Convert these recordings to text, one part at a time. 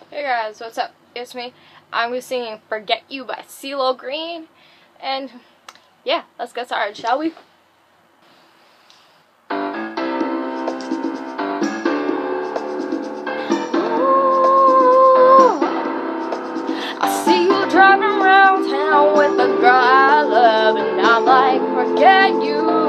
Hey guys, what's up? It's me. I'm going to be singing Forget You by CeeLo Green. And yeah, let's get started, shall we? I see you driving around town with the girl I love, and I'm like, forget you.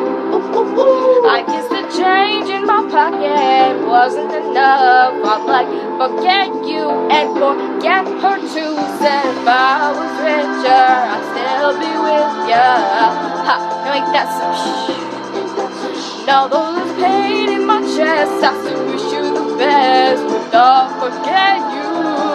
I guess the change in my pocket wasn't enough. I'm like, forget you and forget her too. Said if I was richer, I'd still be with ya. Ha, now ain't that some shit? Now though there's pain in my chest, I still wish you the best. But I'll forget you.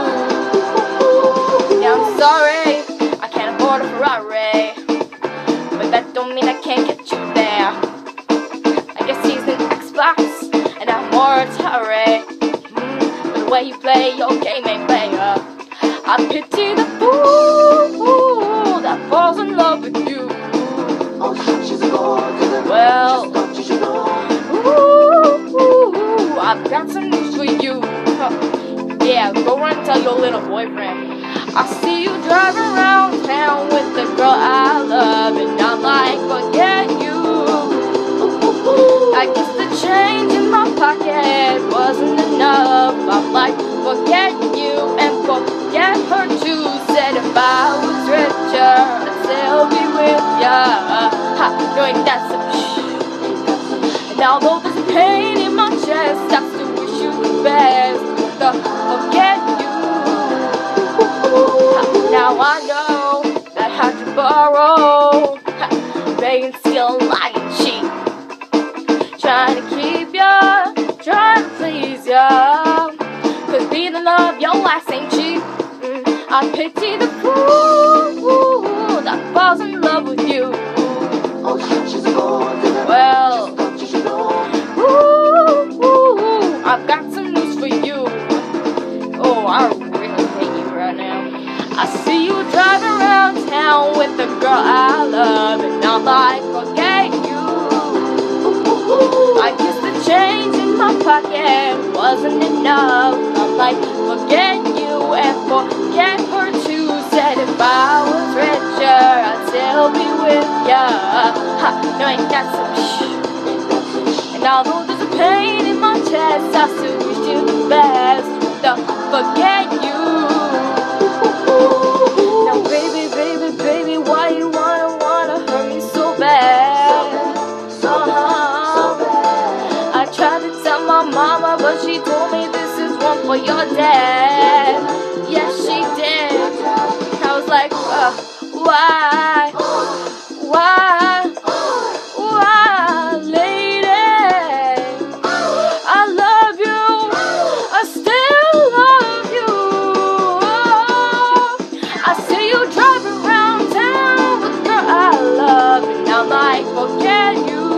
Yeah, I'm sorry, I can't afford a Ferrari, but that don't mean I can't get you there. I guess he's an Xbox and I'm more Atari. But the way you play your game ain't player. I pity the fool that falls in love with you. Well, I've got some news for you. Yeah, go run and tell your little boyfriend. I see you driving around town with the girl I love, and I'm like, forget you. I guess the change in my pocket wasn't enough. I'm like, forget you and forget her too. Said if I was richer, I'd still be with ya. Ha, no, ain't that some shit? And although there's pain in my chest, I still wish you the best. Forget you. Now I know that I had to borrow, begging, steal, lie, and cheat, trying to keep ya, trying to please ya. Cause being in love, your ass ain't cheap. I pity the fool that falls in love with you. Well, I've got some news for you. Oh, I really hate you right now. I see you driving around town with the girl I love, and I'm like, forget you. I guess the change in my pocket wasn't enough. I'm like, forget you and forget her too. Said if I was richer, I'd still be with ya. Ha, no, ain't that some shit? And although there's a pain in my chest, I still wish you the best. Forget you. Now baby, baby, baby, why you wanna hurt me so bad? I tried to tell my mama, but she told me this is one for your dad. Yes, she did. I was like, why? Lady? I love you. I still love you. I see you driving around town with the girl I love, and I'm like, forget you.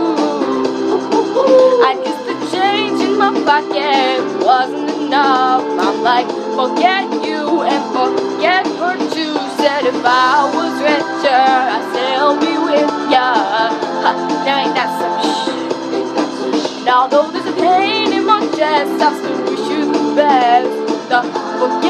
I guess the change in my pocket wasn't enough. I'm like, forget you and forget her too. Said if I was richer, I'd still be with ya. Ha, now ain't that some shit? And although there's a pain in my chest, I still wish you the best. Forget